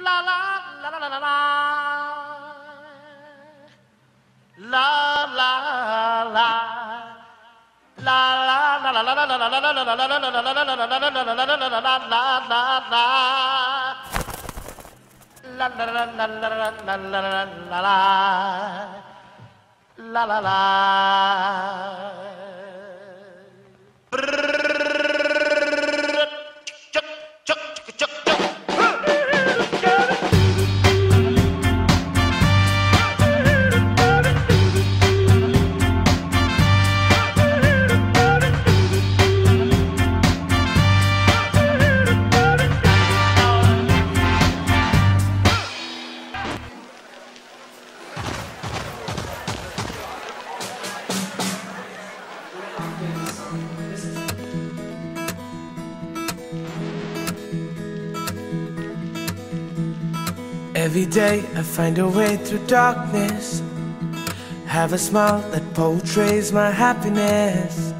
Every day I find a way through darkness, have a smile that portrays my happiness.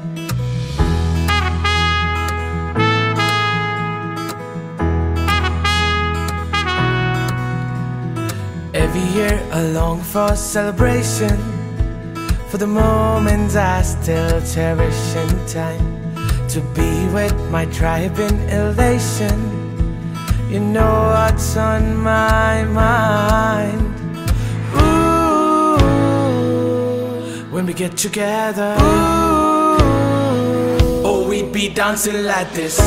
Every year I long for celebration, for the moments I still cherish in time, to be with my tribe in elation. You know what's on my mind. Ooh, when we get together, ooh, oh, we'd be dancing like this.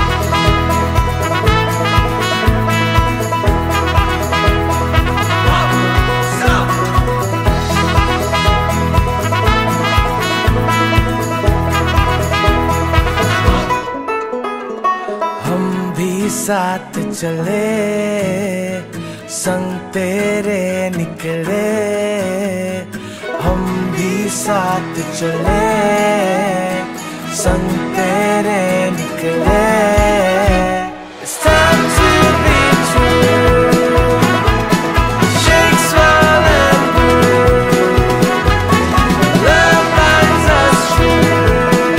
साथ चले संग तेरे निकले, हम भी साथ चले संग तेरे निकले. It's time to be true. Shake, swell and brew. Love binds us true.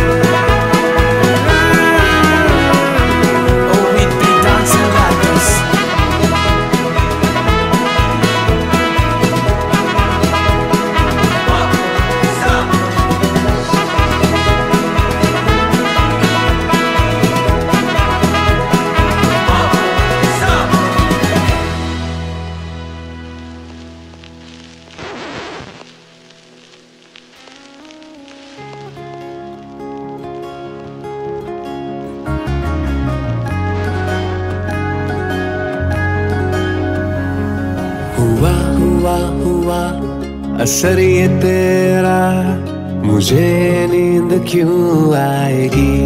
हुआ असर ये तेरा, मुझे नींद क्यों आएगी.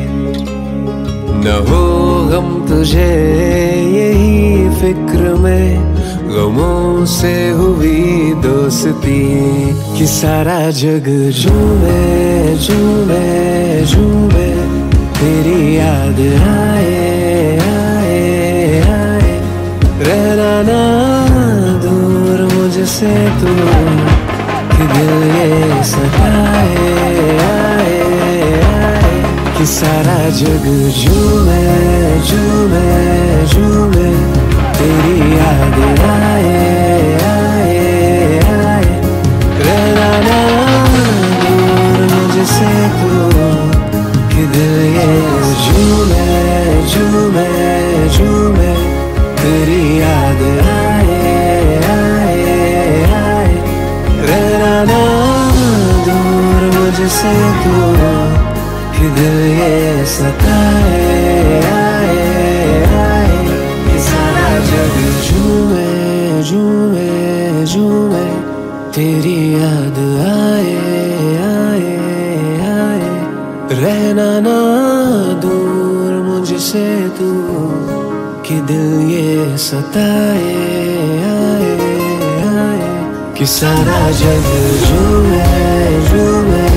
न हो गम तुझे यही फिक्र में, गमों से हुई दोस्ती, कि सारा जग झूमे झूमे झूमे, तेरी याद आए आए आए. रहना ना दूर मुझसे तू, कि दिल ये सताए आए आए, कि सारा जग झूमे झूमे झूमे, तेरी याद आए आए आए. रहना ना दूर मुझसे तू, कि दिल ये झूमे झूमे झूमे, तेरी याद आए आए आए. रहना ना दूर मुझसे तू, कि दिल ये सताए आए आए, कि सारा जग झूमे झूमे झूमे, तेरी याद आए आए आए. रहना ना दूर मुझसे तू, कि दिल ये सताए आए आए, कि सारा जग झूमे झूमे